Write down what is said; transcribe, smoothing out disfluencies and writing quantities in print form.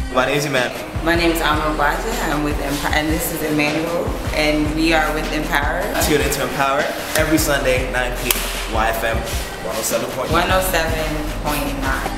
My name's Mpwr. My name is Mpwr. I'm with Mpwr, and this is Emmanuel, and we are with Mpwr. Tune into Mpwr every Sunday, 9 p.m. YFM 107.9. 107.9.